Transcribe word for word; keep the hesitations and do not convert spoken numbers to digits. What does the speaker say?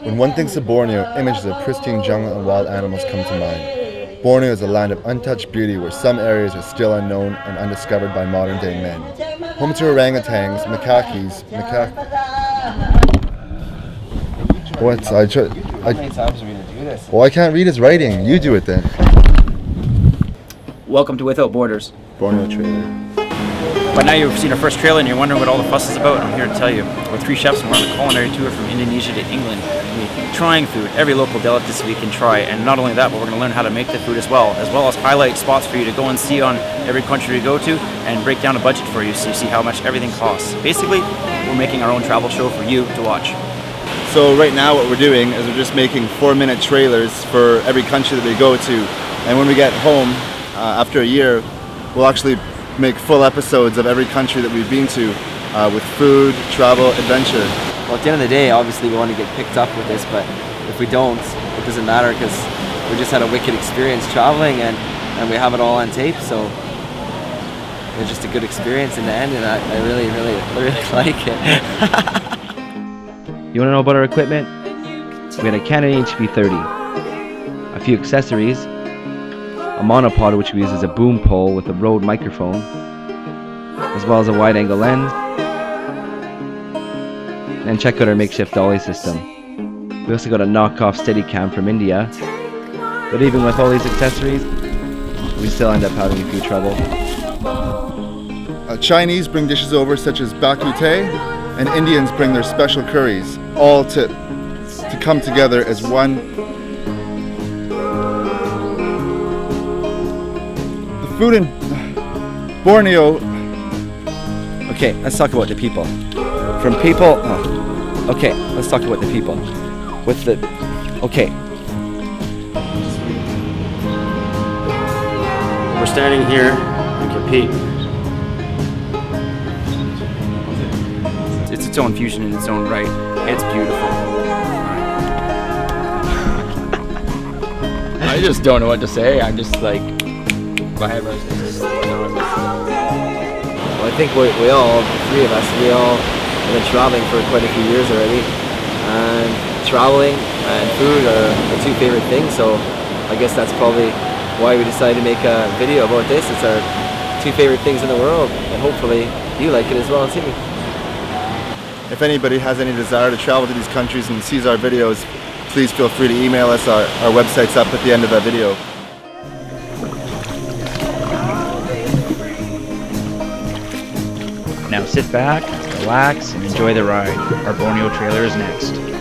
When one thinks of Borneo, images of pristine jungle and wild animals come to mind. Borneo is a land of untouched beauty where some areas are still unknown and undiscovered by modern-day men. Home to orangutans, macacos, macaque... What? I try... How many times are we going to do this? Well, I can't read his writing. You do it then. Welcome to Without Borders. Borneo trailer. But now you've seen our first trailer and you're wondering what all the fuss is about, and I'm here to tell you. We're three chefs and we're on a culinary tour from Indonesia to England. We're trying food, every local delicacy we can try, and not only that, but we're going to learn how to make the food as well, as well as highlight spots for you to go and see on every country we go to, and break down a budget for you so you see how much everything costs. Basically, we're making our own travel show for you to watch. So right now what we're doing is we're just making four minute trailers for every country that we go to, and when we get home uh, after a year, we'll actually make full episodes of every country that we've been to uh, with food, travel, adventure. Well, at the end of the day, obviously we want to get picked up with this, but if we don't, it doesn't matter because we just had a wicked experience traveling, and, and we have it all on tape, so it was just a good experience in the end, and I, I really, really, really like it. You want to know about our equipment? We had a Canon H V thirty, a few accessories, a monopod which we use as a boom pole with a Rode microphone, as well as a wide angle lens, and check out our makeshift dolly system. We also got a knockoff Steadicam from India, but even with all these accessories, we still end up having a few trouble. Uh, Chinese bring dishes over such as bakute, and Indians bring their special curries, all to, to come together as one. Food in Borneo. Okay, let's talk about the people. From people, oh, okay, let's talk about the people. With the, okay. We're standing here in compete. It's its own fusion in its own right. It's beautiful. I just don't know what to say. I'm just like, Well, I think we, we all, the three of us, we all have been traveling for quite a few years already, and traveling and food are our two favorite things, so I guess that's probably why we decided to make a video about this. It's our two favorite things in the world, and hopefully you like it as well too. If anybody has any desire to travel to these countries and sees our videos, please feel free to email us. Our, our website's up at the end of that video. Now sit back, relax, and enjoy the ride. Our Borneo trailer is next.